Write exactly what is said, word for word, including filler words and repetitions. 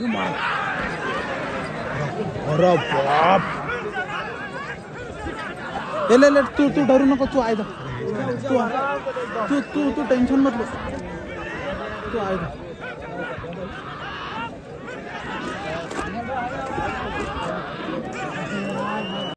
अरे बाप ले ले तू तू डरू नको तू आहे तू तू तू तू टेन्शन मत लो तू आहे